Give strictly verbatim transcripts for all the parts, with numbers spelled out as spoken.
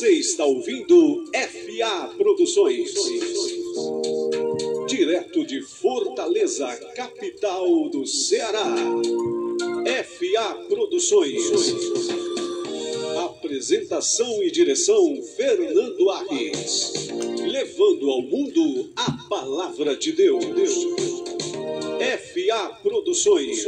Você está ouvindo F A Produções, direto de Fortaleza, capital do Ceará. F A Produções. Apresentação e direção Fernando Arres. Levando ao mundo a palavra de Deus. F A Produções.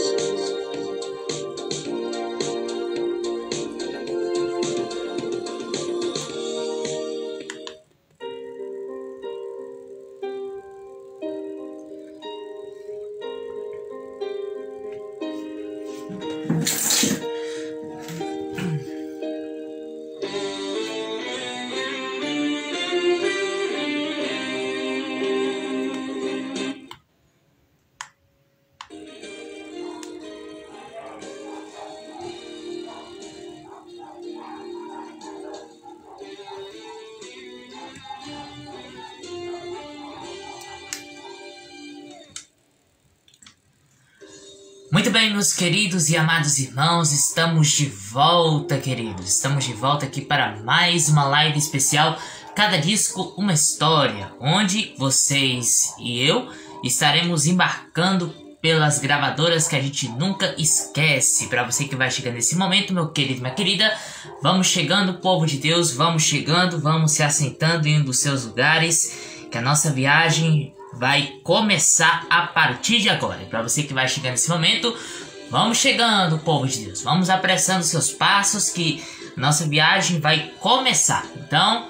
Muito bem, meus queridos e amados irmãos, estamos de volta, queridos. Estamos de volta aqui para mais uma live especial, Cada Disco Uma História, onde vocês e eu estaremos embarcando pelas gravadoras que a gente nunca esquece. Para você que vai chegando nesse momento, meu querido e minha querida, vamos chegando, povo de Deus, vamos chegando, vamos se assentando em um dos seus lugares, que a nossa viagem vai começar a partir de agora. E para você que vai chegando nesse momento, vamos chegando, povo de Deus. Vamos apressando seus passos que nossa viagem vai começar. Então,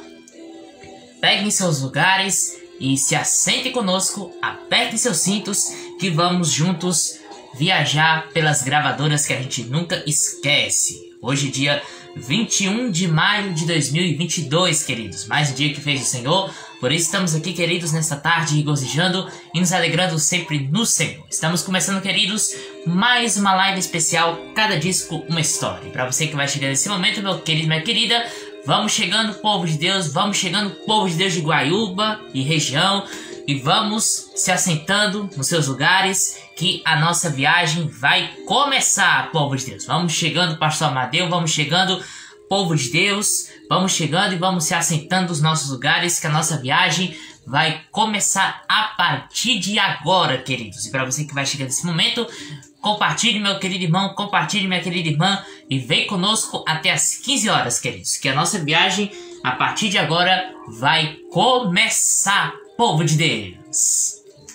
peguem seus lugares e se assentem conosco, apertem seus cintos que vamos juntos viajar pelas gravadoras que a gente nunca esquece. Hoje, dia vinte e um de maio de dois mil e vinte e dois, queridos. Mais um dia que fez o Senhor. Por isso estamos aqui, queridos, nesta tarde, regozijando e nos alegrando sempre no Senhor. Estamos começando, queridos, mais uma live especial, Cada Disco Uma História. Para você que vai chegar nesse momento, meu querido e minha querida, vamos chegando, povo de Deus, vamos chegando, povo de Deus de Guaiúba e região, e vamos se assentando nos seus lugares, que a nossa viagem vai começar, povo de Deus. Vamos chegando, pastor Amadeu, vamos chegando, povo de Deus, vamos chegando e vamos se assentando nos nossos lugares, que a nossa viagem vai começar a partir de agora, queridos. E para você que vai chegar nesse momento, compartilhe, meu querido irmão, compartilhe, minha querida irmã, e vem conosco até as quinze horas, queridos, que a nossa viagem, a partir de agora, vai começar, povo de Deus.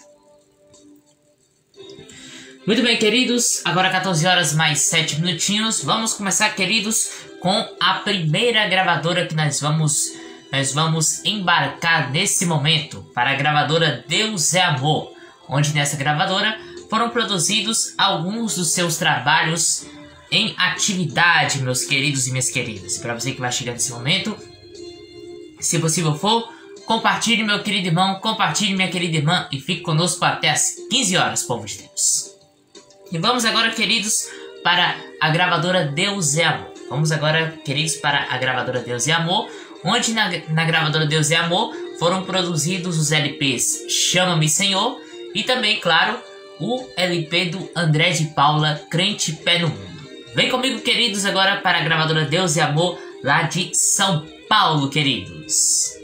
Muito bem, queridos, agora quatorze horas mais sete minutinhos, vamos começar, queridos, com a primeira gravadora que nós vamos, nós vamos embarcar nesse momento, para a gravadora Deus é Amor, onde nessa gravadora foram produzidos alguns dos seus trabalhos em atividade, meus queridos e minhas queridas. Para você que vai chegar nesse momento, se possível for, compartilhe, meu querido irmão, compartilhe, minha querida irmã, e fique conosco até as quinze horas, povo de Deus. E vamos agora, queridos, para a gravadora Deus é Amor. Vamos agora, queridos, para a gravadora Deus é Amor, onde na, na gravadora Deus é Amor foram produzidos os L Ps Chama-me Senhor e também, claro, o L P do André de Paula, Crente Pé no Mundo. Vem comigo, queridos, agora para a gravadora Deus é Amor, lá de São Paulo, queridos.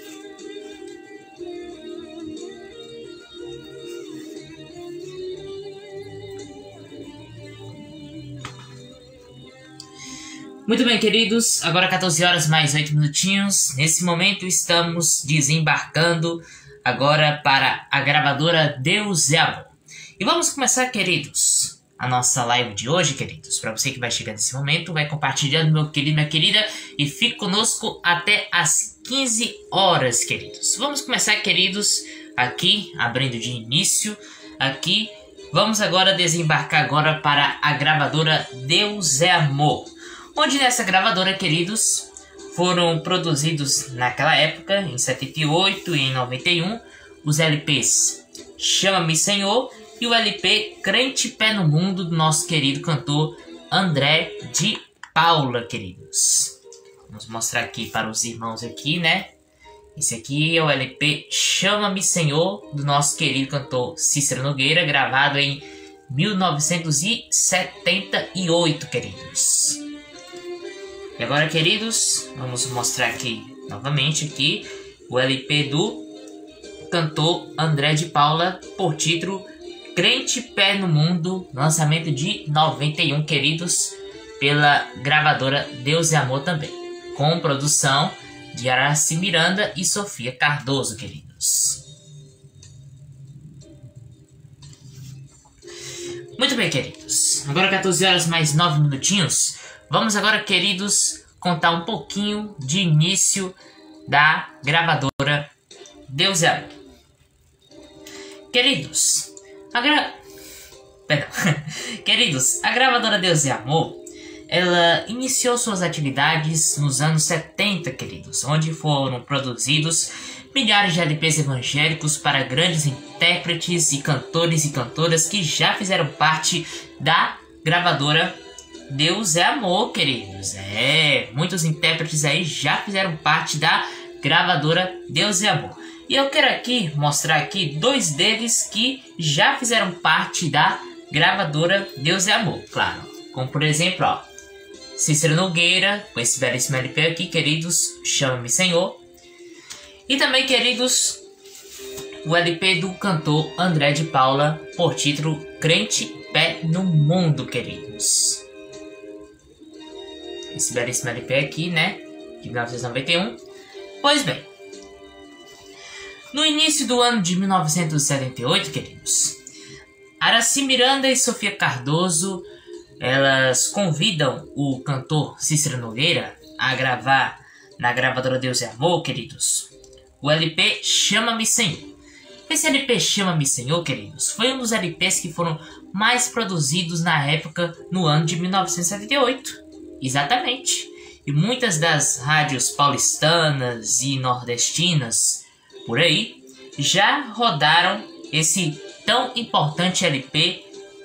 Muito bem, queridos, agora quatorze horas mais oito minutinhos. Nesse momento estamos desembarcando agora para a gravadora Deus é Amor. E vamos começar, queridos, a nossa live de hoje, queridos. Para você que vai chegar nesse momento, vai compartilhando, meu querido, minha querida, e fique conosco até as quinze horas, queridos. Vamos começar, queridos, aqui, abrindo de início, aqui. Vamos agora desembarcar agora para a gravadora Deus é Amor, onde nessa gravadora, queridos, foram produzidos naquela época, em setenta e oito e em noventa e um, os L Ps Chama-me Senhor e o L P Crente Pé no Mundo, do nosso querido cantor André de Paula, queridos. Vamos mostrar aqui para os irmãos aqui, né? Esse aqui é o L P Chama-me Senhor, do nosso querido cantor Cícero Nogueira, gravado em mil novecentos e setenta e oito, queridos. E agora, queridos, vamos mostrar aqui novamente aqui o L P do cantor André de Paula, por título Crente Pé no Mundo, lançamento de noventa e um, queridos, pela gravadora Deus e Amor também, com produção de Araci Miranda e Sofia Cardoso, queridos. Muito bem, queridos, agora quatorze horas mais nove minutinhos. Vamos agora, queridos, contar um pouquinho de início da gravadora Deus e Amor. Queridos, a gra... Perdão. Queridos, a gravadora Deus e Amor, ela iniciou suas atividades nos anos setenta, queridos, onde foram produzidos milhares de L Ps evangélicos para grandes intérpretes e cantores e cantoras que já fizeram parte da gravadora Deus é Amor, queridos. É, muitos intérpretes aí já fizeram parte da gravadora Deus é Amor. E eu quero aqui mostrar aqui dois deles que já fizeram parte da gravadora Deus é Amor, claro. Como por exemplo, ó, Cícero Nogueira, com esse belíssimo L P aqui, queridos, Chama-me Senhor. E também, queridos, o L P do cantor André de Paula, por título Crente Pé no Mundo, queridos. Esse belíssimo L P aqui, né, de mil novecentos e noventa e um. Pois bem, no início do ano de mil novecentos e setenta e oito, queridos, Araci Miranda e Sofia Cardoso, elas convidam o cantor Cícero Nogueira a gravar na gravadora Deus é Amor, queridos, o L P Chama-me Senhor. Esse L P Chama-me Senhor, queridos, foi um dos L Ps que foram mais produzidos na época, no ano de mil novecentos e setenta e oito. Exatamente. E muitas das rádios paulistanas e nordestinas por aí já rodaram esse tão importante L P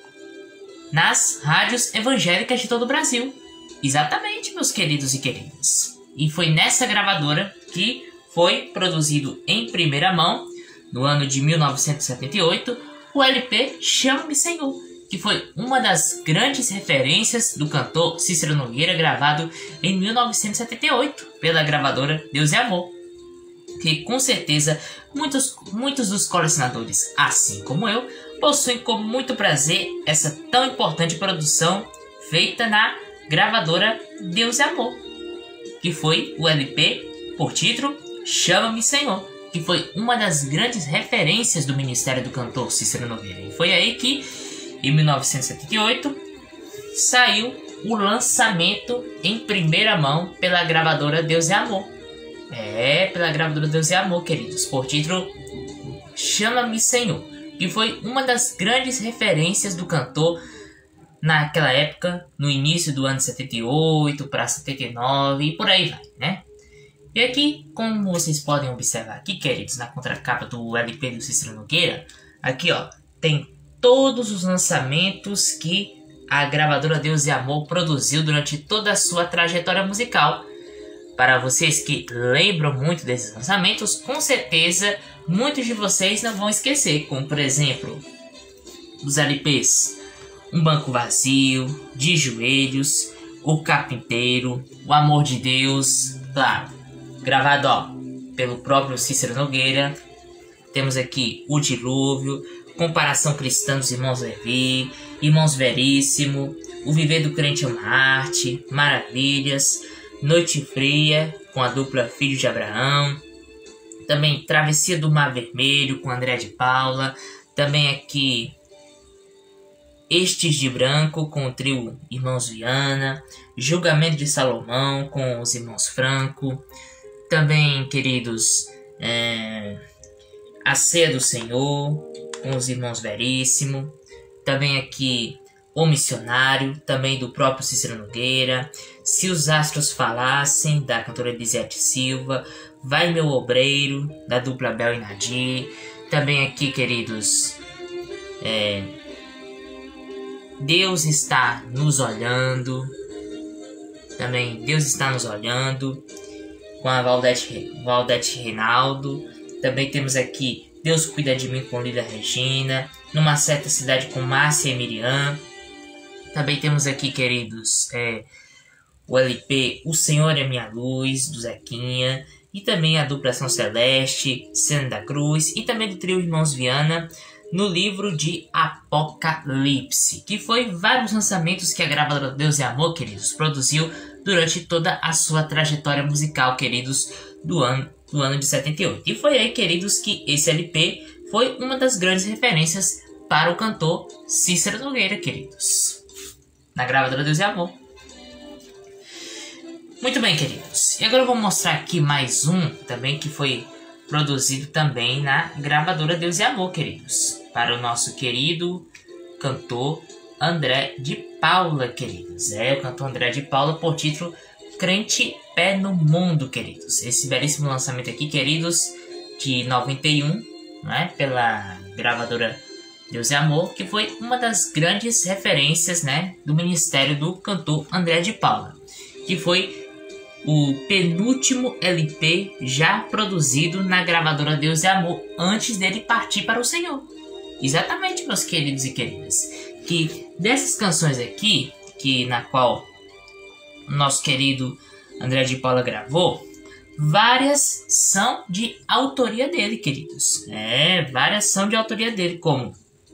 nas rádios evangélicas de todo o Brasil. Exatamente, meus queridos e queridas. E foi nessa gravadora que foi produzido em primeira mão, no ano de mil novecentos e setenta e oito, o L P Chama-me Senhor, que foi uma das grandes referências do cantor Cícero Nogueira, gravado em mil novecentos e setenta e oito pela gravadora Deus é Amor. Que com certeza muitos, muitos dos colecionadores, assim como eu, possuem com muito prazer essa tão importante produção feita na gravadora Deus é Amor, que foi o L P por título Chama-me Senhor, que foi uma das grandes referências do ministério do cantor Cícero Nogueira. E foi aí que, em mil novecentos e setenta e oito, saiu o lançamento em primeira mão pela gravadora Deus é Amor. É, pela gravadora Deus é Amor, queridos, por título Chama-me Senhor, que foi uma das grandes referências do cantor naquela época, no início do ano setenta e oito para setenta e nove e por aí vai, né? E aqui, como vocês podem observar aqui, queridos, na contracapa do L P do Cícero Nogueira, aqui ó, tem todos os lançamentos que a gravadora Deus e Amor produziu durante toda a sua trajetória musical. Para vocês que lembram muito desses lançamentos, com certeza muitos de vocês não vão esquecer, como por exemplo, os L Ps Um Banco Vazio, De Joelhos, O Carpinteiro, O Amor de Deus, claro, gravado ó, pelo próprio Cícero Nogueira. Temos aqui O Dilúvio, Comparação Cristã dos Irmãos Levi, Irmãos Veríssimo, O Viver do Crente é uma Arte, Maravilhas, Noite Fria, com a dupla Filho de Abraão. Também Travessia do Mar Vermelho, com André de Paula. Também aqui Estes de Branco, com o trio Irmãos Viana. Julgamento de Salomão, com os Irmãos Franco. Também, queridos, é... A Ceia do Senhor, com os Irmãos Veríssimo. Também aqui O Missionário, também do próprio Cícero Nogueira. Se os Astros Falassem, da cantora Elisete Silva. Vai Meu Obreiro, da dupla Bel e Nadir. Também aqui, queridos, é... Deus Está Nos Olhando. Também Deus Está Nos Olhando, com a Valdete, Valdete Reinaldo. Também temos aqui Deus Cuida de Mim, com Lília Regina. Numa Certa Cidade, com Márcia e Miriam. Também temos aqui, queridos, é, o L P O Senhor é Minha Luz, do Zequinha, e também a dupla Ação Celeste, Cena da Cruz, e também do trio Irmãos Viana, no livro de Apocalipse, que foi vários lançamentos que a gravadora Deus e Amor, queridos, produziu durante toda a sua trajetória musical, queridos, do ano, do ano de setenta e oito. E foi aí, queridos, que esse L P foi uma das grandes referências para o cantor Cícero Nogueira, queridos, na gravadora Deus e Amor. Muito bem, queridos, e agora eu vou mostrar aqui mais um também que foi produzido também na gravadora Deus e Amor, queridos, para o nosso querido cantor André de Paula, queridos. É, o cantor André de Paula, por título Crente Pé no Mundo, queridos. Esse belíssimo lançamento aqui, queridos, de noventa e um, né, pela gravadora Deus e Amor, que foi uma das grandes referências, né, do ministério do cantor André de Paula, que foi o penúltimo L P já produzido na gravadora Deus e Amor antes dele partir para o Senhor. Exatamente, meus queridos e queridas, que dessas canções aqui, que na qual o nosso querido André de Paula gravou, várias são de autoria dele, queridos. É, várias são de autoria dele, como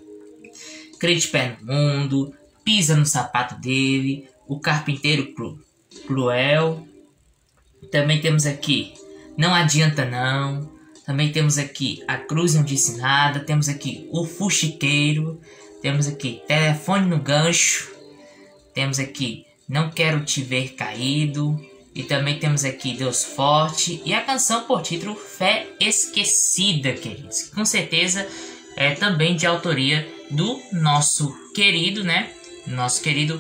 Crente Pé no Mundo, Pisa no Sapato Dele, O Carpinteiro Cru, Cruel. Também temos aqui Não Adianta Não. Também temos aqui A Cruz Não Disse Nada. Temos aqui O Fuxiqueiro. Temos aqui Telefone no Gancho. Temos aqui Não Quero Te Ver Caído. E também temos aqui Deus Forte. E a canção por título Fé Esquecida, queridos. Com certeza é também de autoria do nosso querido, né? Nosso querido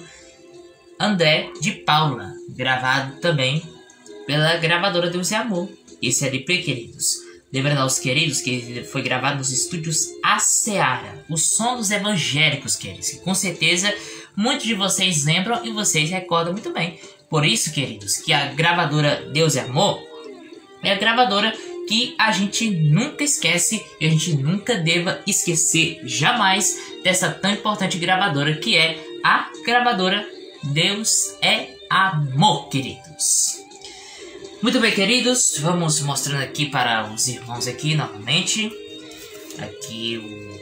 André de Paula. Gravado também pela gravadora Deus e Amor. Esse L P, queridos, lembrando aos queridos que ele foi gravado nos estúdios A Seara, o som dos evangélicos, queridos, que com certeza muitos de vocês lembram e vocês recordam muito bem. Por isso, queridos, que a gravadora Deus e Amor é a gravadora que a gente nunca esquece e a gente nunca deva esquecer jamais dessa tão importante gravadora que é a gravadora Deus é Amor, queridos. Muito bem, queridos, vamos mostrando aqui para os irmãos aqui novamente, aqui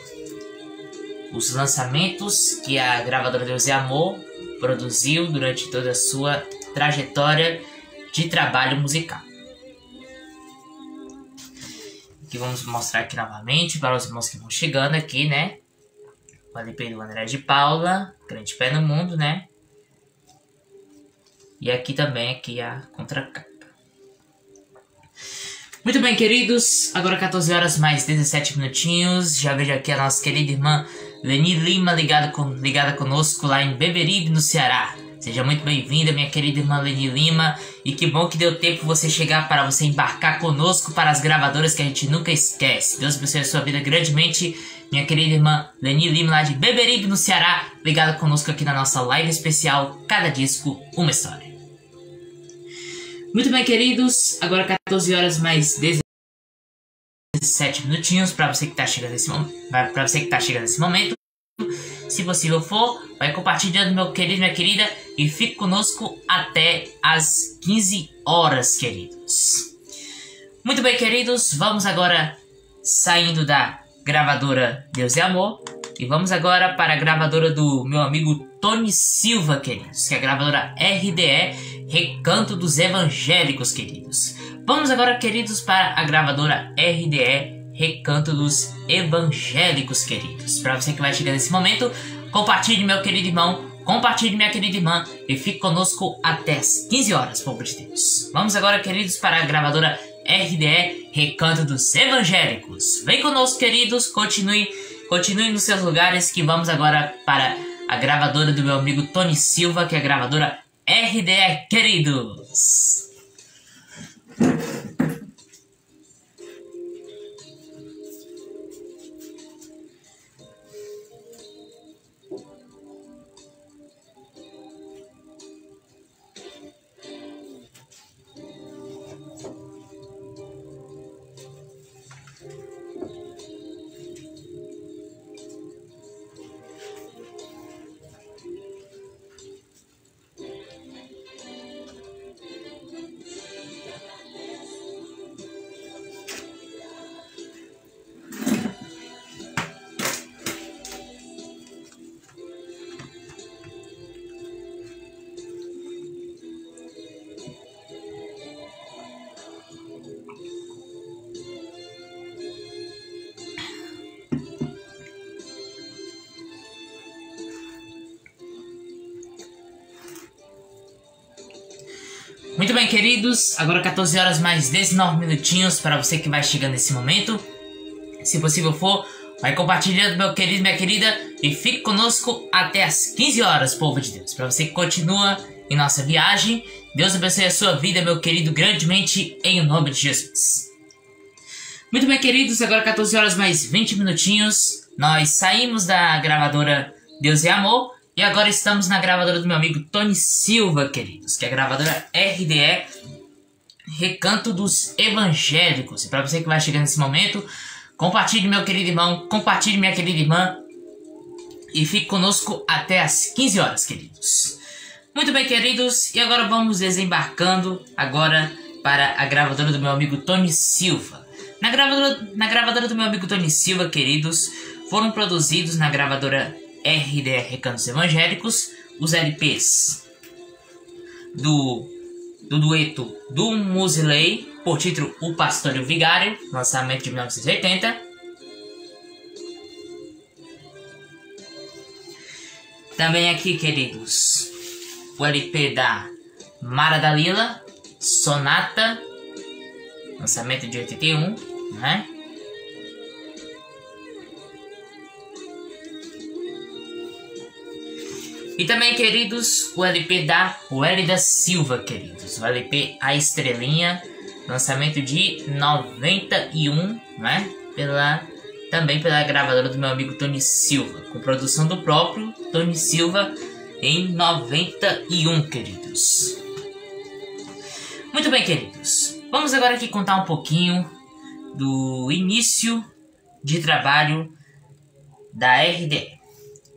o, os lançamentos que a gravadora Deus e Amor produziu durante toda a sua trajetória de trabalho musical. Aqui vamos mostrar aqui novamente para os irmãos que vão chegando aqui, né? O L P do André de Paula, Crente Pé no Mundo, né? E aqui também aqui a contracapa. Muito bem, queridos, agora quatorze horas mais dezessete minutinhos, já vejo aqui a nossa querida irmã Leni Lima ligada, com, ligada conosco lá em Beberibe, no Ceará. Seja muito bem-vinda, minha querida irmã Leni Lima, e que bom que deu tempo você chegar para você embarcar conosco para as gravadoras que a gente nunca esquece. Deus abençoe a sua vida grandemente, minha querida irmã Leni Lima lá de Beberibe, no Ceará, ligada conosco aqui na nossa live especial Cada Disco, Uma História. Muito bem, queridos, agora quatorze horas mais dezessete minutinhos para você que está chegando nesse momento, para você que tá chegando nesse momento. Se possível for, vai compartilhando, meu querido, minha querida, e fique conosco até as quinze horas, queridos. Muito bem, queridos, vamos agora saindo da gravadora Deus e Amor e vamos agora para a gravadora do meu amigo Tony Silva, queridos, que é a gravadora R D E, Recanto dos Evangélicos, queridos. Vamos agora, queridos, para a gravadora R D E, Recanto dos Evangélicos, queridos. Para você que vai chegar nesse momento, compartilhe, meu querido irmão, compartilhe, minha querida irmã, e fique conosco até as quinze horas, povo de Deus. Vamos agora, queridos, para a gravadora R D E, Recanto dos Evangélicos. Vem conosco, queridos, continue, continue nos seus lugares, que vamos agora para a gravadora do meu amigo Tony Silva, que é a gravadora R D E, queridos. Muito bem, queridos, agora quatorze horas mais dezenove minutinhos para você que vai chegando nesse momento. Se possível for, vai compartilhando, meu querido, minha querida, e fique conosco até as quinze horas, povo de Deus. Para você que continua em nossa viagem, Deus abençoe a sua vida, meu querido, grandemente, em nome de Jesus. Muito bem, queridos, agora quatorze horas mais vinte minutinhos. Nós saímos da gravadora Deus e Amor e agora estamos na gravadora do meu amigo Tony Silva, queridos, que é a gravadora R D E, Recanto dos Evangélicos. E para você que vai chegando nesse momento, compartilhe, meu querido irmão, compartilhe, minha querida irmã, e fique conosco até as quinze horas, queridos. Muito bem, queridos, e agora vamos desembarcando agora para a gravadora do meu amigo Tony Silva. Na gravadora, na gravadora do meu amigo Tony Silva, queridos, foram produzidos na gravadora R D E Recantos Evangélicos os L Ps do, do dueto do Musilei, por título O Pastor e o Vigário, lançamento de mil novecentos e oitenta. Também aqui, queridos, o L P da Mara Dalila, Sonata, lançamento de oitenta e um, né? E também, queridos, o L P da Wélida Silva, queridos, o L P A Estrelinha, lançamento de noventa e um, né? Pela, também pela gravadora do meu amigo Tony Silva, com produção do próprio Tony Silva em noventa e um, queridos. Muito bem, queridos, vamos agora aqui contar um pouquinho do início de trabalho da R D E.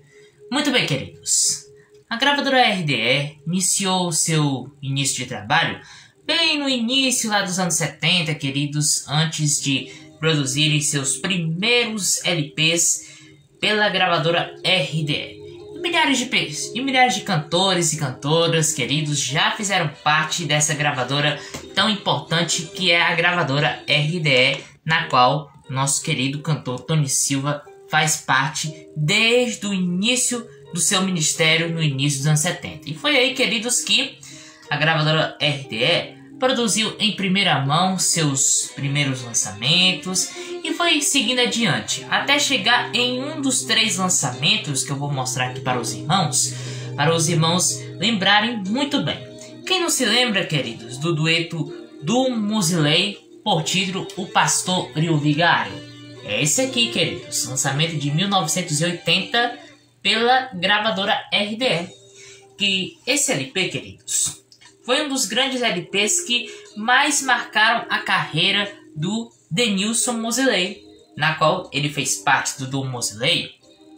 Muito bem, queridos, a gravadora R D E iniciou o seu início de trabalho bem no início lá dos anos setenta, queridos, antes de produzirem seus primeiros L Ps pela gravadora R D E. E milhares de, Ps, e milhares de cantores e cantoras, queridos, já fizeram parte dessa gravadora tão importante que é a gravadora R D E, na qual nosso querido cantor Tony Silva faz parte desde o início do seu ministério no início dos anos setenta. E foi aí, queridos, que a gravadora R D E produziu em primeira mão seus primeiros lançamentos e foi seguindo adiante, até chegar em um dos três lançamentos que eu vou mostrar aqui para os irmãos, para os irmãos lembrarem muito bem. Quem não se lembra, queridos, do dueto do Musilei, por título O Pastor e o Vigário? É esse aqui, queridos, lançamento de mil novecentos e oitenta pela gravadora R D E. Que esse L P, queridos, foi um dos grandes L Ps que mais marcaram a carreira do Denilson Musilei, na qual ele fez parte do Dom Musilei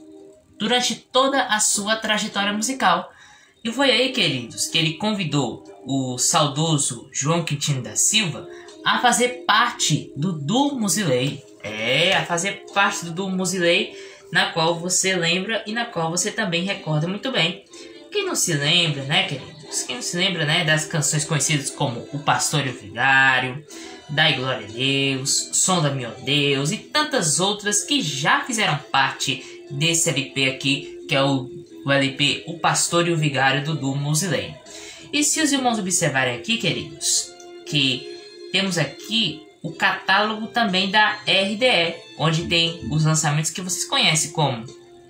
durante toda a sua trajetória musical. E foi aí, queridos, que ele convidou o saudoso João Quintino da Silva a fazer parte do Dom Musilei. É, a fazer parte do Dom Musilei, na qual você lembra e na qual você também recorda muito bem. Quem não se lembra, né, queridos? Quem não se lembra, né, das canções conhecidas como O Pastor e o Vigário, Dai Glória a Deus, Sonda-me, ó Deus e tantas outras que já fizeram parte desse L P aqui, que é o, o L P O Pastor e o Vigário do Dom Musilei. E se os irmãos observarem aqui, queridos, que temos aqui o catálogo também da R D E, onde tem os lançamentos que vocês conhecem, como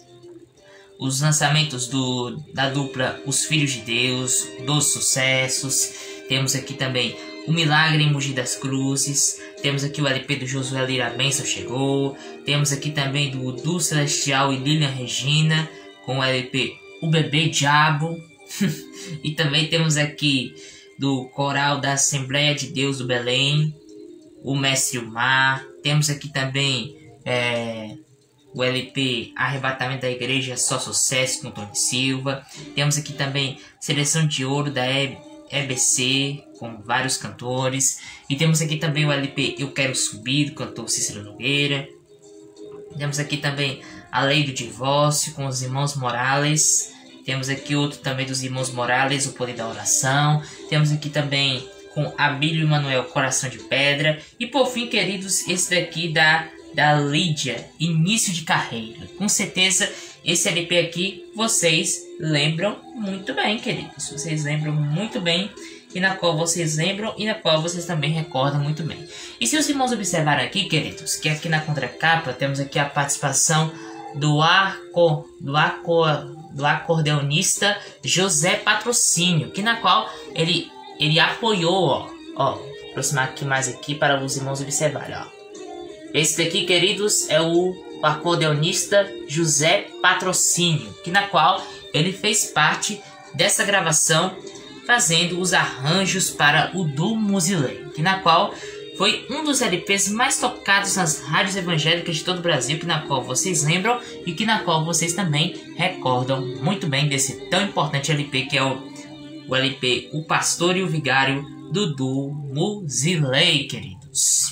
os lançamentos do, da dupla Os Filhos de Deus, dos Sucessos. Temos aqui também O Milagre em Mogi das Cruzes. Temos aqui o L P do Josué Lira, A Bênção Chegou. Temos aqui também do Du Celestial e Lilian Regina, com o L P O Bebê Diabo. E também temos aqui do Coral da Assembleia de Deus do Belém, O Mestre e o Mar. Temos aqui também é, o L P Arrebatamento da Igreja Só Sucesso, com Tony Silva. Temos aqui também Seleção de Ouro da E B C, com vários cantores. E temos aqui também o L P Eu Quero Subir, do cantor Cícero Nogueira. Temos aqui também A Lei do Divórcio, com os Irmãos Morales. Temos aqui outro também dos Irmãos Morales, O Poder da Oração. Temos aqui também com Abílio e Manuel, Coração de Pedra. E por fim, queridos, esse daqui da, da Lídia, Início de Carreira. Com certeza esse L P aqui vocês lembram muito bem, queridos. Vocês lembram muito bem e na qual vocês lembram e na qual vocês também recordam muito bem. E se os irmãos observarem aqui, queridos, que aqui na contracapa temos aqui a participação do, arco, do, arco, do acordeonista José Patrocínio, que na qual ele, ele apoiou, ó, ó, vou aproximar aqui mais aqui para os irmãos observarem, ó. Esse daqui, queridos, é o acordeonista José Patrocínio, que na qual ele fez parte dessa gravação, fazendo os arranjos para o Du Musilei, que na qual foi um dos L Ps mais tocados nas rádios evangélicas de todo o Brasil, que na qual vocês lembram e que na qual vocês também recordam muito bem desse tão importante L P que é o, o L P O Pastor e o Vigário do Du Musilei, queridos.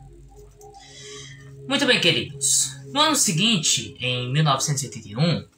Muito bem, queridos. No ano seguinte, em mil novecentos e oitenta e um,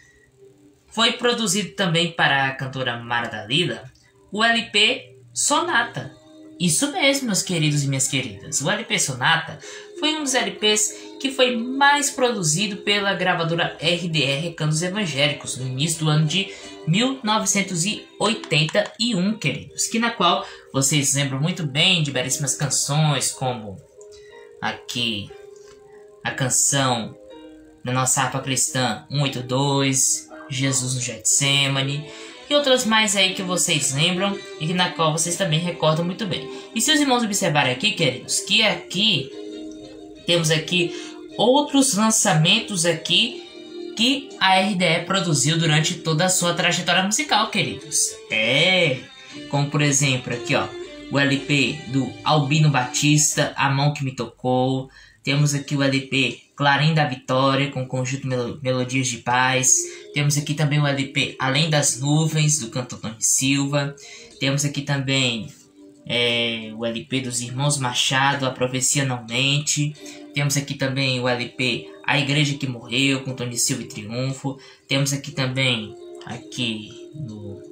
foi produzido também para a cantora Mara Dalila o L P Sonata. Isso mesmo, meus queridos e minhas queridas. O L P Sonata foi um dos L Ps que foi mais produzido pela gravadora R D R Recantos Evangélicos no início do ano de mil novecentos e oitenta e um, queridos. Que na qual vocês lembram muito bem de belíssimas canções como aqui a canção da nossa harpa cristã cento e oitenta e dois, Jesus no Getsemane e outras mais aí que vocês lembram e que na qual vocês também recordam muito bem. E se os irmãos observarem aqui, queridos, que aqui temos aqui outros lançamentos aqui que a R D E produziu durante toda a sua trajetória musical, queridos. É, como por exemplo aqui, ó, o L P do Albino Batista, A Mão Que Me Tocou. Temos aqui o L P Clarim da Vitória, com o conjunto Mel Melodias de Paz. Temos aqui também o L P Além das Nuvens, do cantor Tony Silva. Temos aqui também é, o L P dos Irmãos Machado, A Profecia Não Mente. Temos aqui também o L P A Igreja Que Morreu, com Tony Silva e Triunfo. Temos aqui também, aqui no...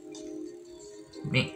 Bem,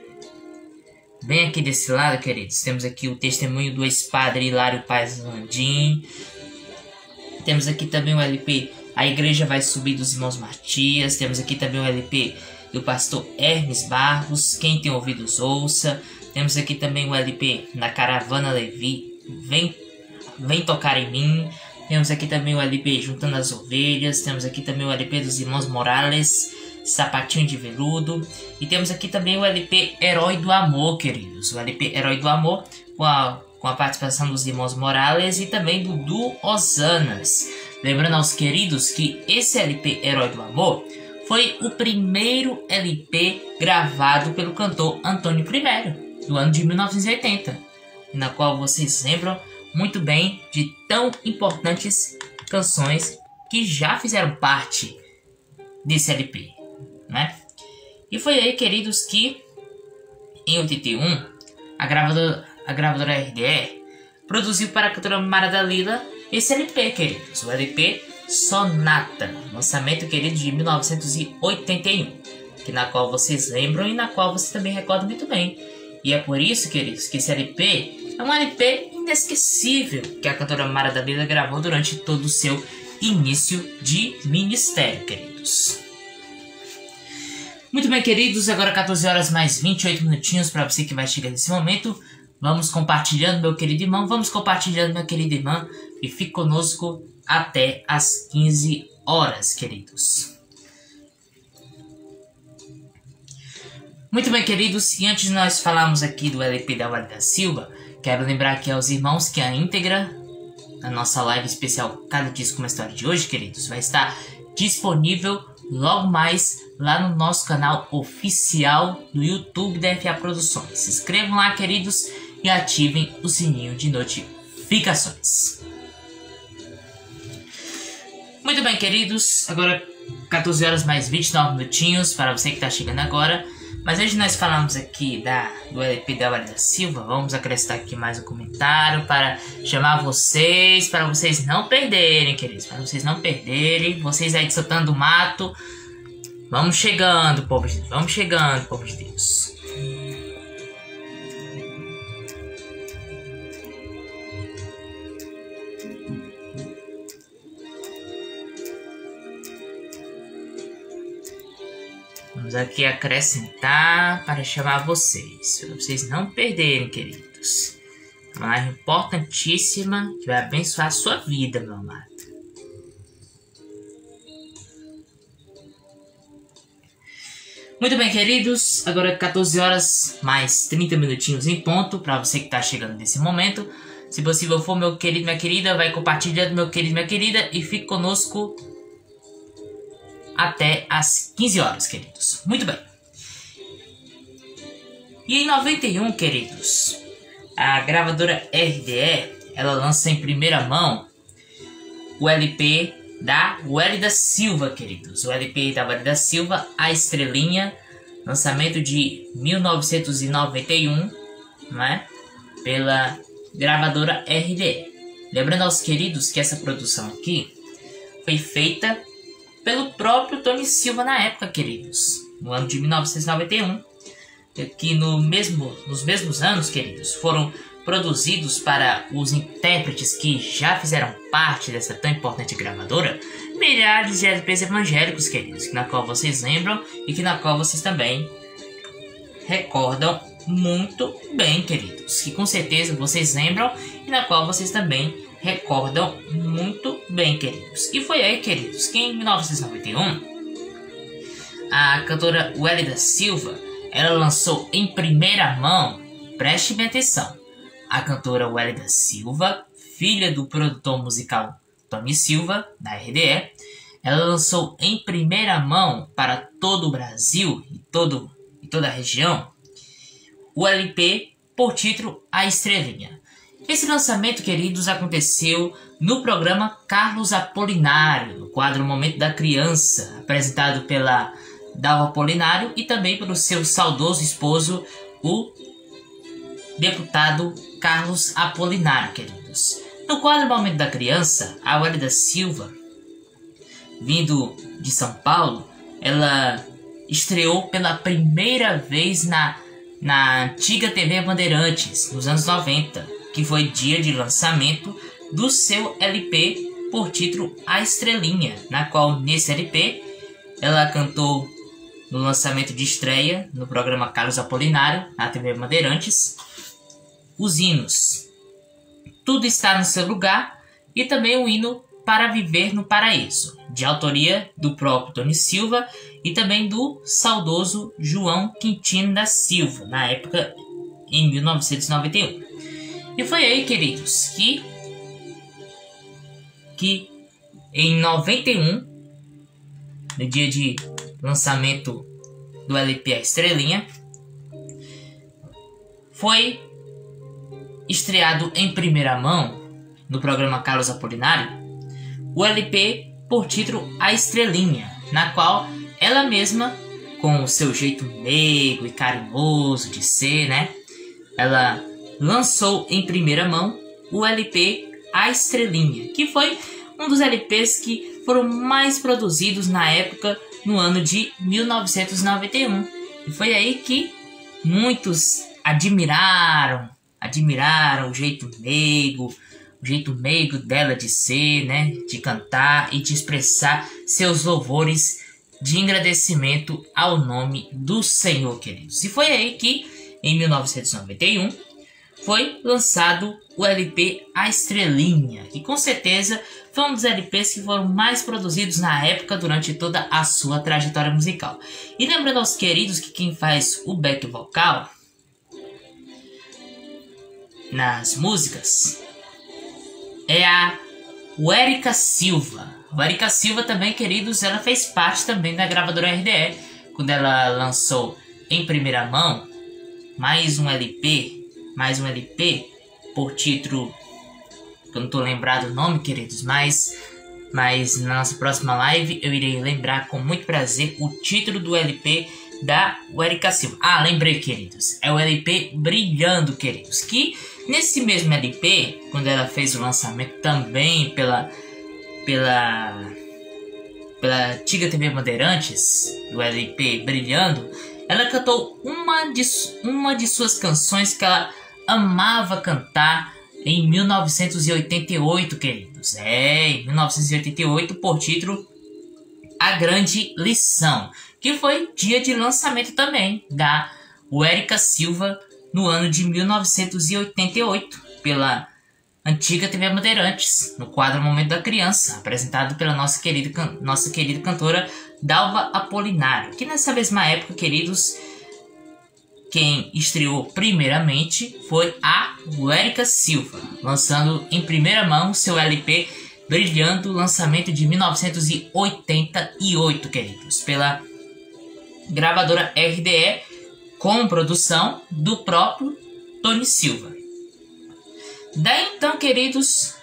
Bem aqui desse lado, queridos, temos aqui o testemunho do ex-padre Hilário Paz Landim. Temos aqui também o L P A Igreja Vai Subir dos Irmãos Matias. Temos aqui também o L P do pastor Hermes Barros, Quem Tem Ouvidos Ouça. Temos aqui também o L P da Caravana Levi, Vem, Vem Tocar em Mim. Temos aqui também o L P Juntando as Ovelhas. Temos aqui também o L P dos Irmãos Morales, Sapatinho de Veludo. E temos aqui também o L P Herói do Amor, queridos. O L P Herói do Amor com a, com a participação dos Irmãos Morales e também do Du Osanas. Lembrando aos queridos que esse L P Herói do Amor foi o primeiro L P gravado pelo cantor Antônio Primeiro, do ano de mil novecentos e oitenta, na qual vocês lembram muito bem de tão importantes canções que já fizeram parte desse L P, né? E foi aí, queridos, que em oitenta e um a gravadora, a gravadora R D E produziu para a cantora Mara Dalila esse L P, queridos, o L P Sonata, lançamento, querido, de mil novecentos e oitenta e um, que na qual vocês lembram e na qual vocês também recordam muito bem. E é por isso, queridos, que esse L P é um L P inesquecível que a cantora Mara Dalila gravou durante todo o seu início de ministério, queridos. Muito bem, queridos, agora quatorze horas mais vinte e oito minutinhos para você que vai chegar nesse momento. Vamos compartilhando, meu querido irmão, vamos compartilhando, minha querida irmã, e fique conosco até as quinze horas, queridos. Muito bem, queridos, e antes de nós falarmos aqui do L P da Vale da Silva, quero lembrar aqui aos irmãos que a íntegra da nossa live especial Cada Disco Uma História de hoje, queridos, vai estar disponível logo mais lá no nosso canal oficial do YouTube da F A Produções. Se inscrevam lá, queridos, e ativem o sininho de notificações. Muito bem, queridos, agora quatorze horas mais vinte e nove minutinhos para você que está chegando agora. Mas antes de nós falarmos aqui da, do L P da Vale da Silva, vamos acrescentar aqui mais um comentário para chamar vocês, para vocês não perderem, queridos, para vocês não perderem, vocês aí de Santana do Mato, vamos chegando, povo de Deus, vamos chegando, povo de Deus. Vamos Vamos aqui acrescentar para chamar vocês, para vocês não perderem, queridos. Uma live importantíssima que vai abençoar a sua vida, meu amado. Muito bem, queridos, agora quatorze horas mais trinta minutinhos em ponto, para você que está chegando nesse momento. Se possível for, meu querido, minha querida, vai compartilhando, meu querido, minha querida, e fique conosco até as quinze horas, queridos. Muito bem. E em noventa e um, queridos, a gravadora R D E, ela lança em primeira mão o L P da Wélida Silva, queridos. O L P da Wélida Silva, A Estrelinha, lançamento de mil novecentos e noventa e um, né, pela gravadora R D E. Lembrando aos queridos que essa produção aqui foi feita pelo próprio Tony Silva na época, queridos, no ano de mil novecentos e noventa e um, que no mesmo, nos mesmos anos, queridos, foram produzidos para os intérpretes que já fizeram parte dessa tão importante gravadora, milhares de L Ps evangélicos, queridos, na qual vocês lembram e que na qual vocês também recordam muito bem, queridos, que com certeza vocês lembram e na qual vocês também recordam muito bem, queridos. E foi aí, queridos, que em mil novecentos e noventa e um a cantora Wélida Silva, ela lançou em primeira mão, preste bem atenção, a cantora Wélida Silva, filha do produtor musical Tony Silva, da R D E, ela lançou em primeira mão para todo o Brasil e, todo, e toda a região o L P por título A Estrelinha. Esse lançamento, queridos, aconteceu no programa Carlos Apolinário, no quadro Momento da Criança, apresentado pela Dalva Apolinário e também pelo seu saudoso esposo, o deputado Carlos Apolinário, queridos. No quadro Momento da Criança, a Wélida Silva, vindo de São Paulo, ela estreou pela primeira vez na, na antiga T V Bandeirantes, nos anos noventa, que foi dia de lançamento do seu L P por título A Estrelinha, na qual nesse L P ela cantou no lançamento de estreia no programa Carlos Apolinário, na T V Bandeirantes, os hinos Tudo Está no Seu Lugar e também o hino Para Viver no Paraíso, de autoria do próprio Tony Silva e também do saudoso João Quintino da Silva, na época em mil novecentos e noventa e um. E foi aí, queridos, que, que em noventa e um, no dia de lançamento do L P A Estrelinha, foi estreado em primeira mão no programa Carlos Apolinário o L P por título A Estrelinha, na qual ela mesma, com o seu jeito meigo e carinhoso de ser, né, ela lançou em primeira mão o L P A Estrelinha, que foi um dos L Ps que foram mais produzidos na época, no ano de mil novecentos e noventa e um. E foi aí que muitos admiraram, admiraram o jeito meigo, o jeito meigo dela de ser, né, de cantar e de expressar seus louvores de agradecimento ao nome do Senhor, queridos. E foi aí que, em mil novecentos e noventa e um, foi lançado o L P A Estrelinha, que com certeza foi um dos L Ps que foram mais produzidos na época durante toda a sua trajetória musical. E lembrando aos queridos que quem faz o back vocal nas músicas é a Wérica Silva. A Wérica Silva também, queridos, ela fez parte também da gravadora R D E, quando ela lançou em primeira mão mais um L P, mais um L P por título, eu não tô lembrado o nome, queridos, mas, mas na nossa próxima live eu irei lembrar com muito prazer o título do L P da Wérica Silva. Ah, lembrei, queridos, é o L P Brilhando, queridos, que nesse mesmo L P, quando ela fez o lançamento também pela pela pela antiga T V Bandeirantes, do L P Brilhando, ela cantou uma de, uma de suas canções que ela amava cantar em mil novecentos e oitenta e oito, queridos. É, em mil novecentos e oitenta e oito, por título A Grande Lição, que foi dia de lançamento também da Wérica Silva no ano de mil novecentos e oitenta e oito, pela antiga T V Bandeirantes, no quadro Momento da Criança, apresentado pela nossa querida, nossa querida cantora Dalva Apolinário, que nessa mesma época, queridos, quem estreou primeiramente foi a Wérica Silva, lançando em primeira mão seu L P Brilhando, lançamento de mil novecentos e oitenta e oito, queridos, pela gravadora R D E, com produção do próprio Tony Silva. Daí então, queridos,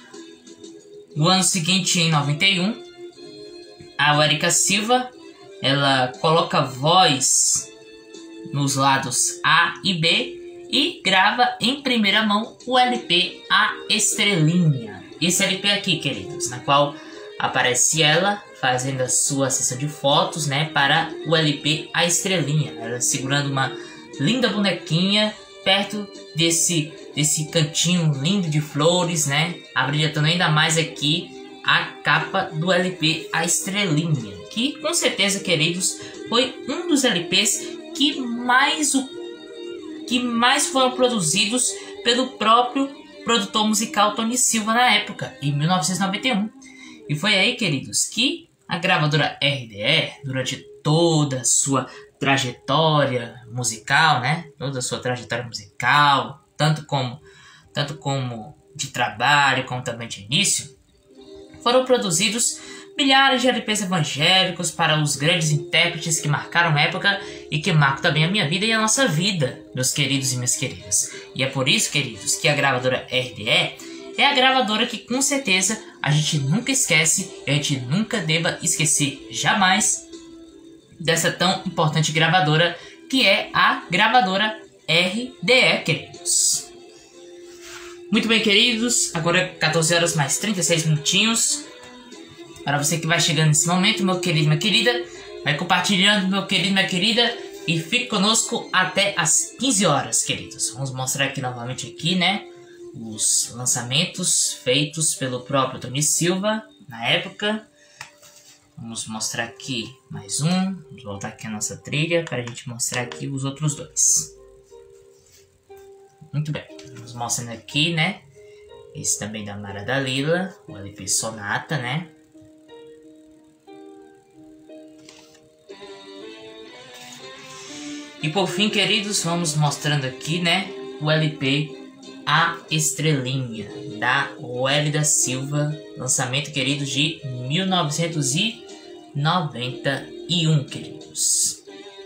no ano seguinte, em noventa e um, a Wérica Silva, ela coloca voz nos lados A e B e grava em primeira mão o L P A Estrelinha. Esse L P aqui, queridos, na qual aparece ela fazendo a sua sessão de fotos, né, para o L P A Estrelinha. Ela segurando uma linda bonequinha perto desse, desse cantinho lindo de flores, né, abrilhantando ainda mais aqui a capa do L P A Estrelinha, que com certeza, queridos, foi um dos L Ps que mais, o, que mais foram produzidos pelo próprio produtor musical Tony Silva na época, em mil novecentos e noventa e um. E foi aí, queridos, que a gravadora R D E, durante toda a sua trajetória musical, né, toda a sua trajetória musical, tanto como, tanto como de trabalho, como também de início, foram produzidos milhares de L Ps evangélicos para os grandes intérpretes que marcaram a época e que marcam também a minha vida e a nossa vida, meus queridos e minhas queridas. E é por isso, queridos, que a gravadora R D E é a gravadora que com certeza a gente nunca esquece e a gente nunca deva esquecer jamais dessa tão importante gravadora que é a gravadora R D E, queridos. Muito bem, queridos, agora quatorze horas mais trinta e seis minutinhos. Para você que vai chegando nesse momento, meu querido, minha querida, vai compartilhando, meu querido, minha querida, e fique conosco até as quinze horas, queridos. Vamos mostrar aqui novamente aqui, né, os lançamentos feitos pelo próprio Tony Silva na época. Vamos mostrar aqui mais um. Vamos voltar aqui a nossa trilha para a gente mostrar aqui os outros dois. Muito bem, vamos mostrando aqui, né, esse também da Mara Dalila, o L P Sonata, né. E por fim, queridos, vamos mostrando aqui, né, o L P A Estrelinha, da Wélida Silva, lançamento, queridos, de mil novecentos e noventa e um, queridos.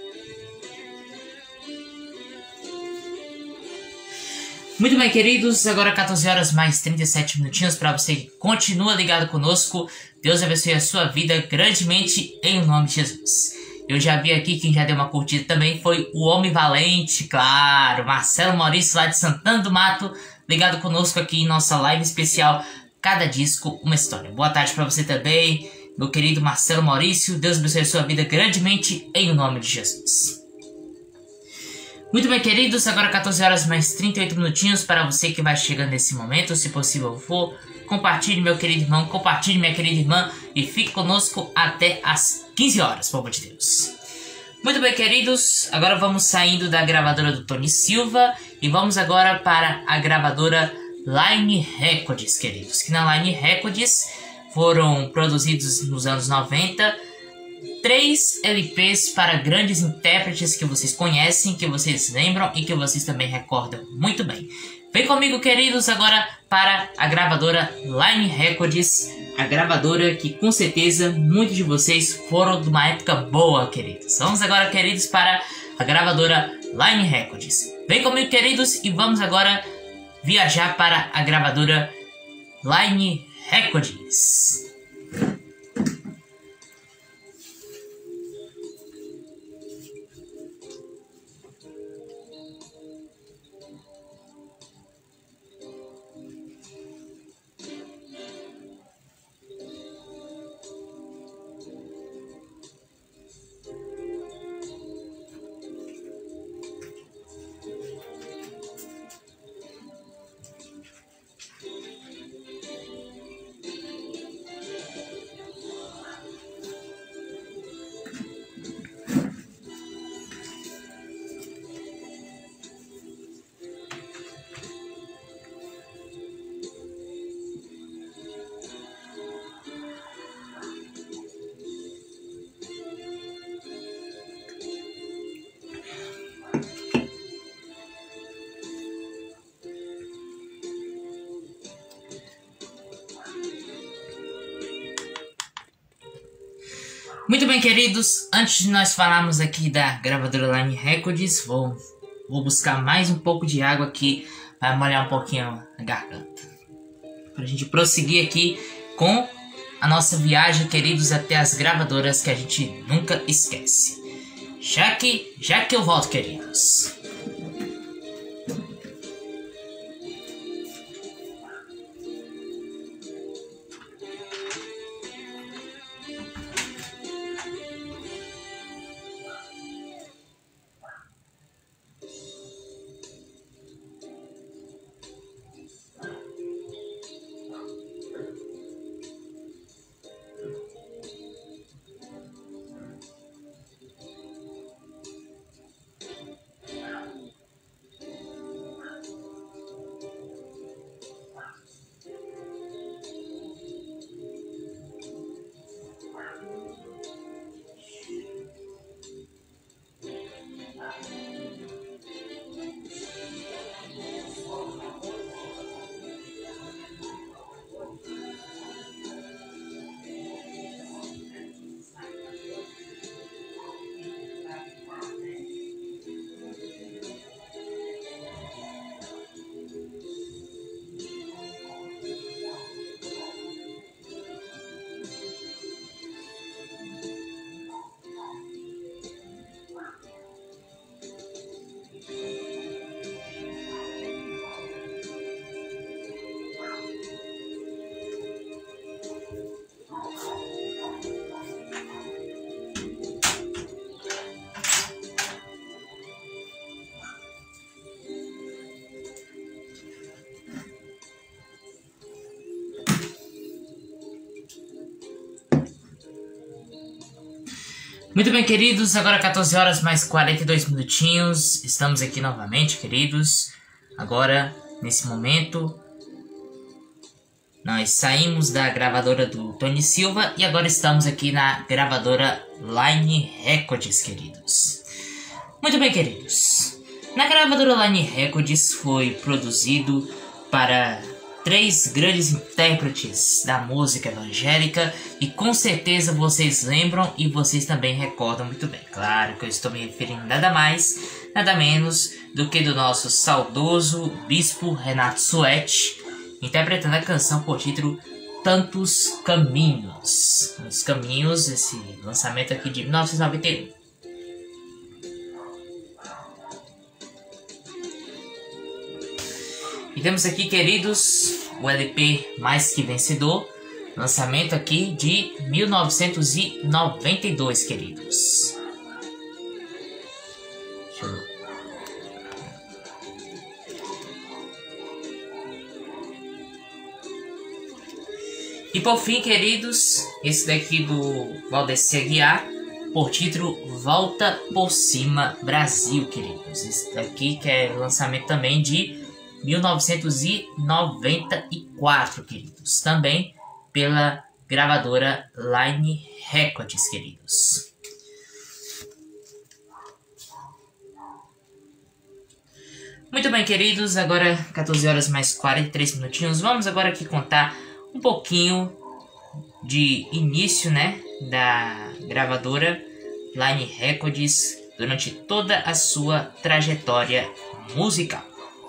Muito bem, queridos, agora quatorze horas mais trinta e sete minutinhos para você que continua ligado conosco. Deus abençoe a sua vida grandemente em nome de Jesus. Eu já vi aqui, quem já deu uma curtida também foi o Homem Valente, claro, Marcelo Maurício lá de Santana do Mato, ligado conosco aqui em nossa live especial Cada Disco Uma História. Boa tarde para você também, meu querido Marcelo Maurício. Deus abençoe a sua vida grandemente em nome de Jesus. Muito bem, queridos, agora quatorze horas mais trinta e oito minutinhos para você que vai chegando nesse momento. Se possível for, compartilhe, meu querido irmão, compartilhe, minha querida irmã, e fique conosco até as quinze horas, povo de Deus. Muito bem, queridos, agora vamos saindo da gravadora do Tony Silva e vamos agora para a gravadora Line Records, queridos, que na Line Records foram produzidos nos anos noventa três L Ps para grandes intérpretes que vocês conhecem, que vocês lembram e que vocês também recordam muito bem. Vem comigo, queridos, agora para a gravadora Line Records, a gravadora que com certeza muitos de vocês foram de uma época boa, queridos. Vamos agora, queridos, para a gravadora Line Records. Vem comigo, queridos, e vamos agora viajar para a gravadora Line Records. Muito bem, queridos, antes de nós falarmos aqui da gravadora Line Records, vou, vou buscar mais um pouco de água aqui para molhar um pouquinho a garganta. Para a gente prosseguir aqui com a nossa viagem, queridos, até as gravadoras que a gente nunca esquece. Já que, já que eu volto, queridos. Muito bem, queridos, agora quatorze horas mais quarenta e dois minutinhos, estamos aqui novamente, queridos. Agora, nesse momento, nós saímos da gravadora do Tony Silva e agora estamos aqui na gravadora Line Records, queridos. Muito bem, queridos, na gravadora Line Records foi produzido para três grandes intérpretes da música evangélica e com certeza vocês lembram e vocês também recordam muito bem. Claro que eu estou me referindo nada mais, nada menos do que do nosso saudoso Bispo Renato Suete, interpretando a canção por título Tantos Caminhos. Os Caminhos, esse lançamento aqui de mil novecentos e noventa e um. E temos aqui, queridos, o L P Mais Que Vencedor, lançamento aqui de mil novecentos e noventa e dois, queridos. Deixa eu... E por fim, queridos, esse daqui do Valdeci Aguiar, por título Volta por Cima Brasil, queridos. Esse daqui que é lançamento também de mil novecentos e noventa e quatro, queridos. Também pela gravadora Line Records, queridos. Muito bem, queridos. Agora quatorze horas mais quarenta e três minutinhos. Vamos agora aqui contar um pouquinho de início, né, da gravadora Line Records durante toda a sua trajetória musical.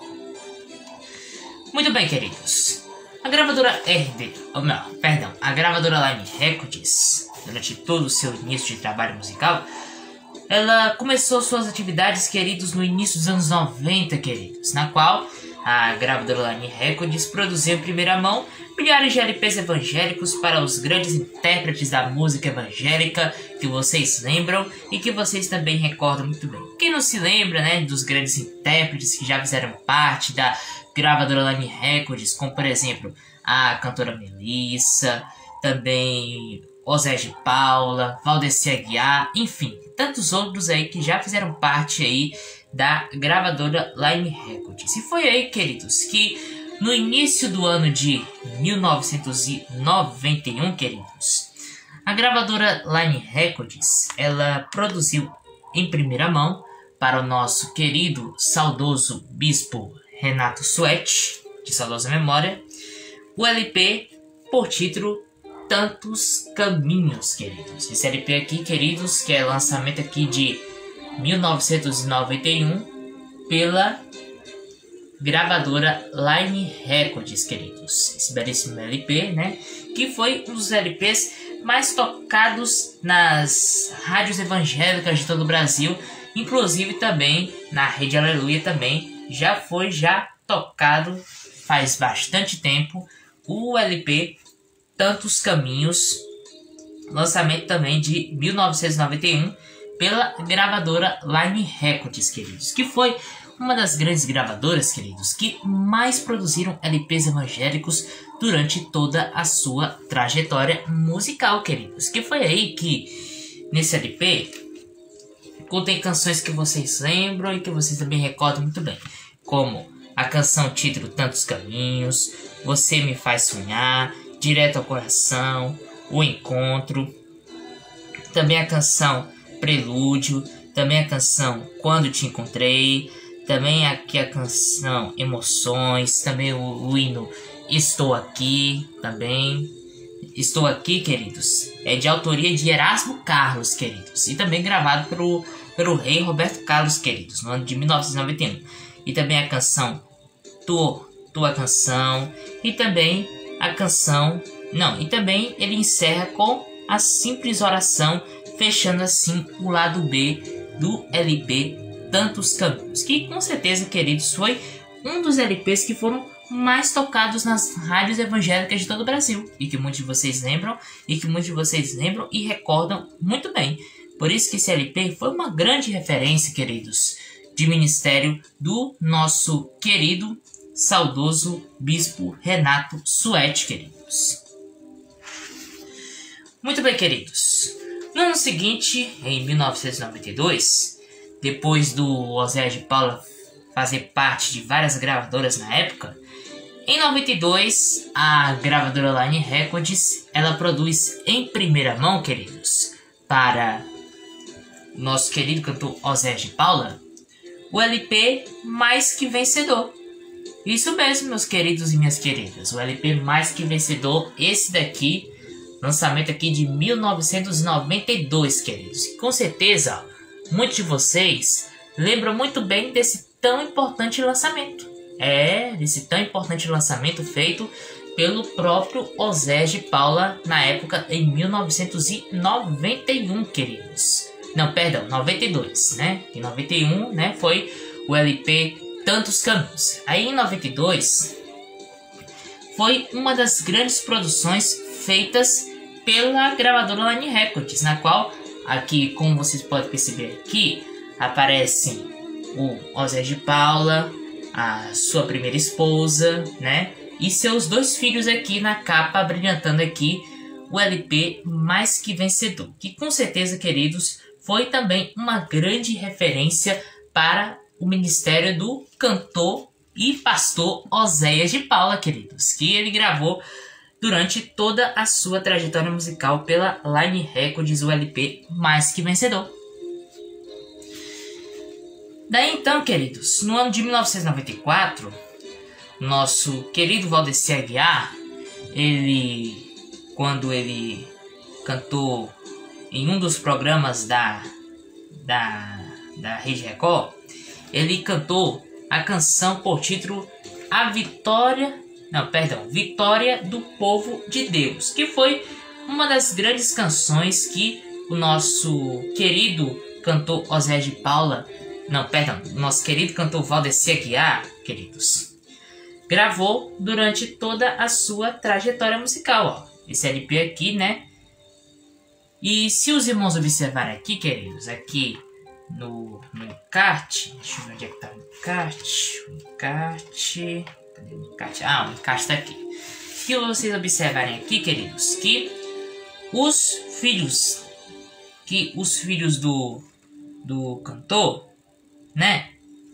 Muito bem, queridos. A gravadora R D, oh, não, perdão, a gravadora Line Records, durante todo o seu início de trabalho musical, ela começou suas atividades, queridos, no início dos anos noventa, queridos, na qual a gravadora Line Records produziu em primeira mão milhares de L Ps evangélicos para os grandes intérpretes da música evangélica que vocês lembram e que vocês também recordam muito bem. Quem não se lembra, né, dos grandes intérpretes que já fizeram parte da gravadora Line Records, como por exemplo a cantora Melissa, também Osé de Paula, Valdeci Aguiar, enfim, tantos outros aí que já fizeram parte aí da gravadora Line Records. E foi aí, queridos, que no início do ano de mil novecentos e noventa e um, queridos, a gravadora Line Records, ela produziu em primeira mão para o nosso querido saudoso Bispo Renato Suete, de saudosa memória, o L P por título Tantos Caminhos, queridos. Esse L P aqui, queridos, que é lançamento aqui de mil novecentos e noventa e um pela gravadora Line Records, queridos. Esse belíssimo L P, né? Que foi um dos L Ps mais tocados nas rádios evangélicas de todo o Brasil, inclusive também na Rede Aleluia também já foi já tocado faz bastante tempo o L P Tantos Caminhos, lançamento também de mil novecentos e noventa e um pela gravadora Line Records, queridos, que foi uma das grandes gravadoras, queridos, que mais produziram L Ps evangélicos durante toda a sua trajetória musical, queridos. Que foi aí que, nesse L P, contém canções que vocês lembram e que vocês também recordam muito bem, como a canção título Tantos Caminhos, Você Me Faz Sonhar, Direto ao Coração, O Encontro, também a canção Prelúdio, também a canção Quando Te Encontrei, também aqui a canção Emoções, também o, o hino Estou Aqui, também Estou Aqui, queridos, é de autoria de Erasmo Carlos, queridos, e também gravado pelo, pelo rei Roberto Carlos, queridos, no ano de mil novecentos e noventa e um, e também a canção Tu, Tua Canção, e também a canção, não, e também ele encerra com a Simples Oração, fechando assim o lado B do L P Tantos Caminhos, que com certeza, queridos, foi um dos L Ps que foram mais tocados nas rádios evangélicas de todo o Brasil, e que muitos de vocês lembram, e que muitos de vocês lembram e recordam muito bem. Por isso que esse L P foi uma grande referência, queridos, de ministério do nosso querido, saudoso Bispo Renato Suete, queridos. Muito bem, queridos. No ano seguinte, em mil novecentos e noventa e dois, depois do Oséias de Paula fazer parte de várias gravadoras na época, em noventa e dois, a gravadora Line Records, ela produz em primeira mão, queridos, para nosso querido cantor Oséias de Paula, o L P Mais Que Vencedor. Isso mesmo, meus queridos e minhas queridas, o L P Mais Que Vencedor, esse daqui, lançamento aqui de mil novecentos e noventa e dois, queridos. E com certeza, muitos de vocês lembram muito bem desse tão importante lançamento. É, desse tão importante lançamento feito pelo próprio Oséias de Paula na época em mil novecentos e noventa e um, queridos. Não, perdão, noventa e dois, né? Em noventa e um, né, foi o L P Tantos Caminhos. Aí em noventa e dois foi uma das grandes produções feitas pela gravadora Line Records, na qual aqui, como vocês podem perceber aqui, aparecem o Oséias de Paula, a sua primeira esposa, né, e seus dois filhos aqui na capa, brilhantando aqui o L P Mais Que Vencedor, que com certeza, queridos, foi também uma grande referência para o ministério do cantor e pastor Oséias de Paula, queridos, que ele gravou durante toda a sua trajetória musical pela Line Records, o L P Mais Que Vencedor. Daí então, queridos, no ano de mil novecentos e noventa e quatro, nosso querido Valdeci Aguiar, ele, quando ele cantou em um dos programas da, da, da Rede Record, ele cantou a canção por título A Vitória, não, perdão, Vitória do Povo de Deus, que foi uma das grandes canções que o nosso querido cantor Oséias de Paula, não, perdão, nosso querido cantor Valdeci Aguiar, queridos, gravou durante toda a sua trajetória musical, ó. Esse L P aqui, né? E se os irmãos observarem aqui, queridos, aqui no, no encarte, deixa eu ver onde é que tá o encarte, o encarte, cadê o encarte? Ah, o encarte tá aqui. Se vocês observarem aqui, queridos, que os filhos, que os filhos do, do cantor, né,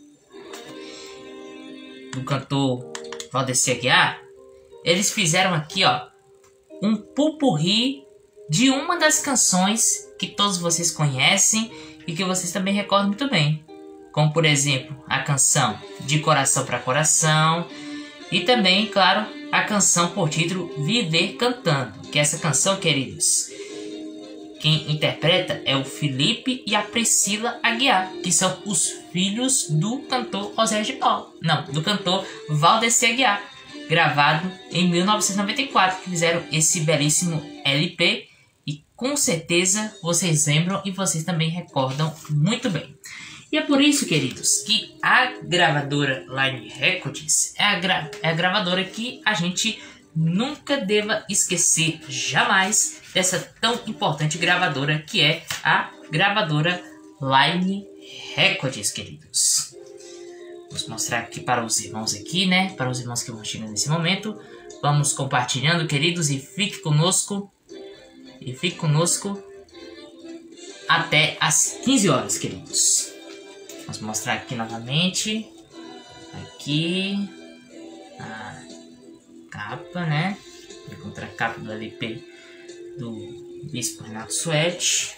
do cantor Valdeci Aguiar, eles fizeram aqui, ó, um pupurri de uma das canções que todos vocês conhecem e que vocês também recordam muito bem, como por exemplo a canção De Coração para Coração, e também, claro, a canção por título Viver Cantando. Que essa canção, queridos, quem interpreta é o Felipe e a Priscila Aguiar, que são os filhos do cantor Osés de Paula. Não, do cantor Valdeci Aguiar, gravado em mil novecentos e noventa e quatro, que fizeram esse belíssimo L P. E com certeza vocês lembram e vocês também recordam muito bem. E é por isso, queridos, que a gravadora Line Records é a, gra é a gravadora que a gente nunca deva esquecer jamais dessa tão importante gravadora que é a gravadora Line Records, queridos. Vamos mostrar aqui para os irmãos aqui, né? Para os irmãos que vão chegando nesse momento. Vamos compartilhando, queridos, e fique conosco. E fique conosco até as quinze horas, queridos. Vamos mostrar aqui novamente. Aqui a capa, né? A contracapa do L P do Bispo Renato Suete.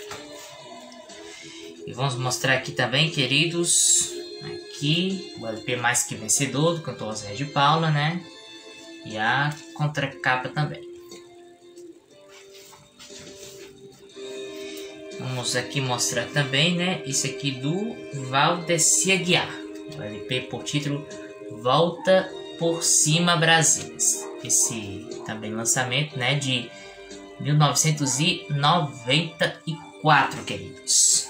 E vamos mostrar aqui também, queridos, aqui o L P Mais Que Vencedor do cantor Osés de Paula, né? E a contracapa também. Vamos aqui mostrar também, né? Isso aqui do Valdeci Aguiar. O L P por título Volta por Cima Brasil. Esse também lançamento, né? De mil novecentos e noventa e quatro, queridos.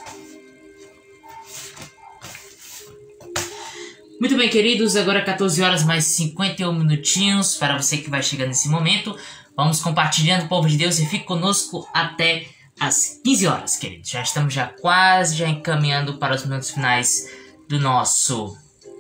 Muito bem, queridos. Agora quatorze horas mais cinquenta e um minutinhos. Para você que vai chegando nesse momento, vamos compartilhando o povo de Deus e fique conosco até às quinze horas, queridos. Já estamos já quase já encaminhando para os minutos finais do nosso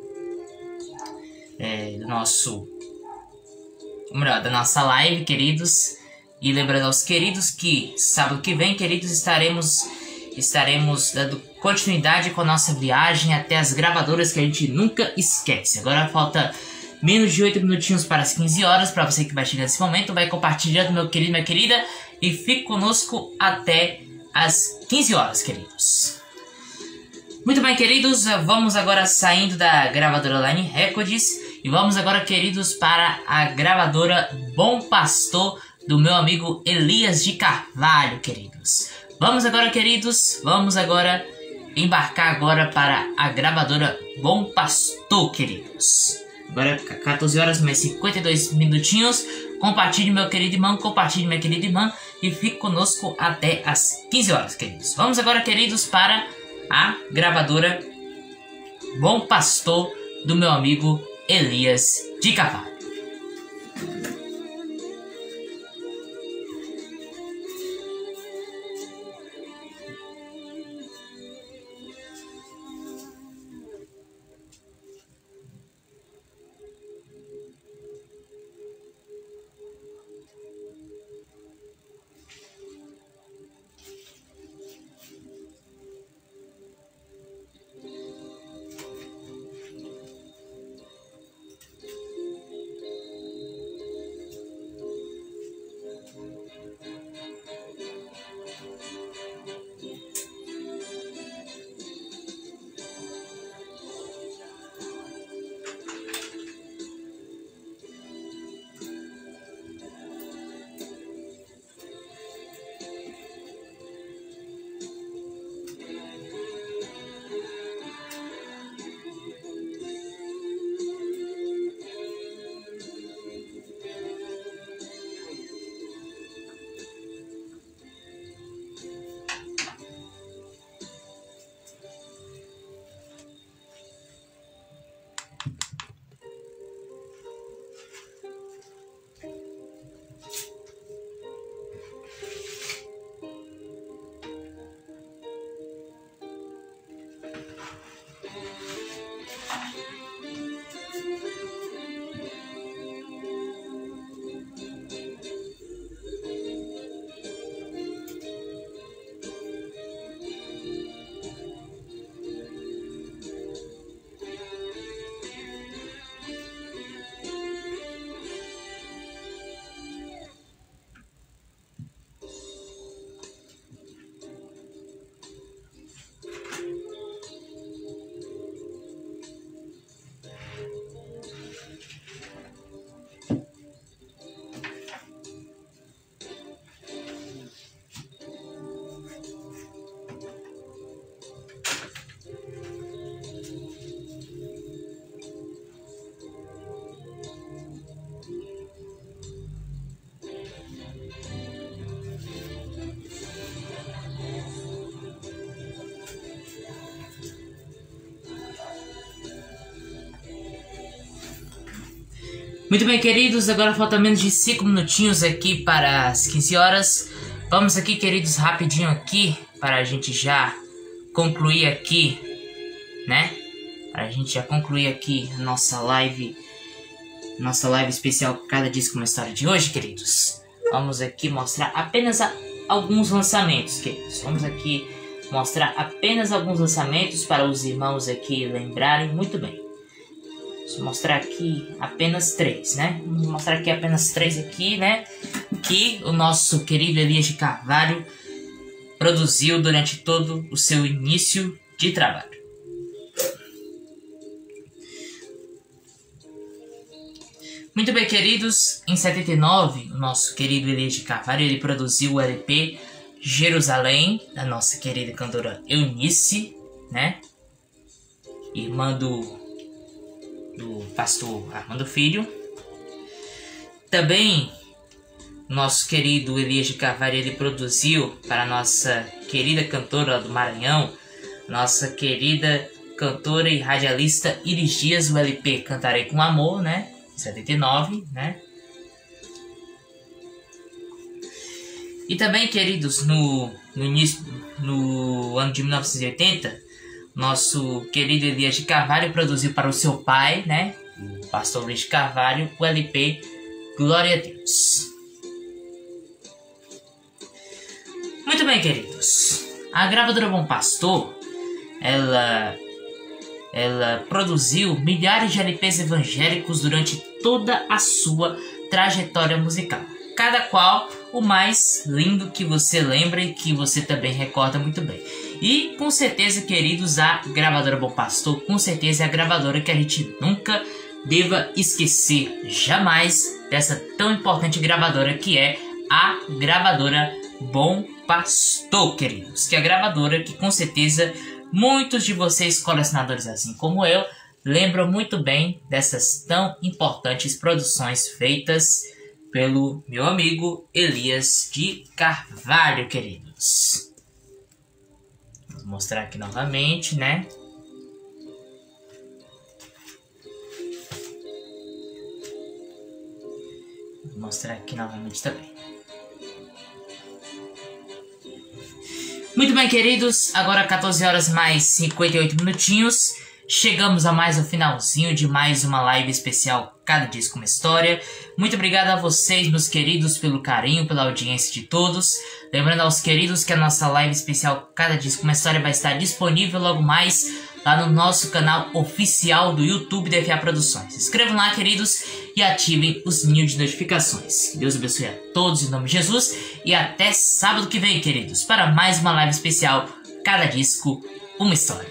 é, do nosso ou melhor, da nossa live, queridos. E lembrando aos queridos que sábado que vem, queridos, estaremos estaremos dando continuidade com a nossa viagem até as gravadoras que a gente nunca esquece. Agora falta menos de oito minutinhos para as quinze horas. Para você que vai chegar nesse momento, vai compartilhando, meu querido, minha querida, e fique conosco até as quinze horas, queridos. Muito bem, queridos, vamos agora saindo da gravadora Line Records e vamos agora, queridos, para a gravadora Bom Pastor do meu amigo Elias de Carvalho, queridos. Vamos agora, queridos, vamos agora embarcar agora para a gravadora Bom Pastor, queridos. Agora quatorze horas mais cinquenta e dois minutinhos. Compartilhe, meu querido irmão, compartilhe, minha querida irmã, e fique conosco até as quinze horas, queridos. Vamos agora, queridos, para a gravadora Bom Pastor do meu amigo Elias de Carvalho. Muito bem, queridos, agora falta menos de cinco minutinhos aqui para as quinze horas. Vamos aqui, queridos, rapidinho aqui, para a gente já concluir aqui, né? Para a gente já concluir aqui nossa live, nossa live especial Cada Disco Uma História de hoje, queridos. Vamos aqui mostrar apenas a, alguns lançamentos, queridos. Vamos aqui mostrar apenas alguns lançamentos para os irmãos aqui lembrarem muito bem. Vou mostrar aqui apenas três, né? Vamos mostrar aqui apenas três aqui, né? Que o nosso querido Elias de Carvalho produziu durante todo o seu início de trabalho. Muito bem, queridos, em setenta e nove, o nosso querido Elias de Carvalho, ele produziu o L P Jerusalém, da nossa querida cantora Eunice, né? Irmã do do pastor Armando Filho. Também nosso querido Elias de Carvalho, ele produziu para a nossa querida cantora do Maranhão, nossa querida cantora e radialista Iris Dias, o L P Cantarei com Amor, né? setenta e nove, né? E também, queridos, no, no início, no ano de mil novecentos e oitenta, nosso querido Elias de Carvalho produziu para o seu pai, né, o pastor Luiz de Carvalho, o L P Glória a Deus. Muito bem, queridos. A gravadora Bom Pastor, ela, ela produziu milhares de L Ps evangélicos durante toda a sua trajetória musical. Cada qual o mais lindo que você lembra e que você também recorda muito bem. E com certeza, queridos, a gravadora Bom Pastor, com certeza é a gravadora que a gente nunca deva esquecer jamais dessa tão importante gravadora que é a gravadora Bom Pastor, queridos. Que é a gravadora que com certeza muitos de vocês, colecionadores assim como eu, lembram muito bem dessas tão importantes produções feitas pelo meu amigo Elias de Carvalho, queridos. Vou mostrar aqui novamente, né? Vou mostrar aqui novamente também. Muito bem, queridos. Agora quatorze horas mais cinquenta e oito minutinhos. Chegamos a mais um finalzinho de mais uma live especial Cada Disco Uma História. Muito obrigado a vocês, meus queridos, pelo carinho, pela audiência de todos. Lembrando aos queridos que a nossa live especial Cada Disco Uma História vai estar disponível logo mais lá no nosso canal oficial do YouTube da F A Produções. Se inscrevam lá, queridos, e ativem o sininho de notificações. Que Deus abençoe a todos em nome de Jesus. E até sábado que vem, queridos, para mais uma live especial Cada Disco Uma História.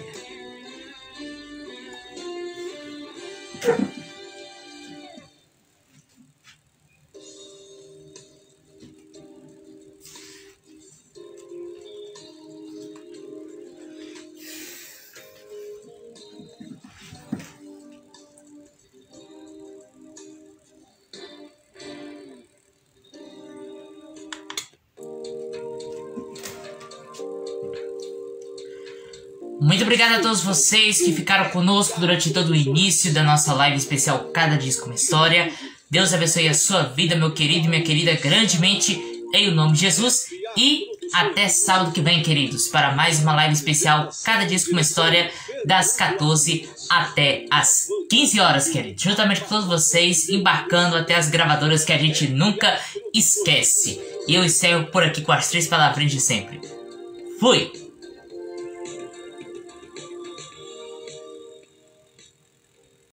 Muito obrigado a todos vocês que ficaram conosco durante todo o início da nossa live especial Cada Disco Uma História. Deus abençoe a sua vida, meu querido e minha querida, grandemente, em o nome de Jesus. E até sábado que vem, queridos, para mais uma live especial Cada Disco Uma História, das quatorze até as quinze horas, queridos. Juntamente com todos vocês, embarcando até as gravadoras que a gente nunca esquece. E eu encerro por aqui com as três palavrinhas de sempre. Fui!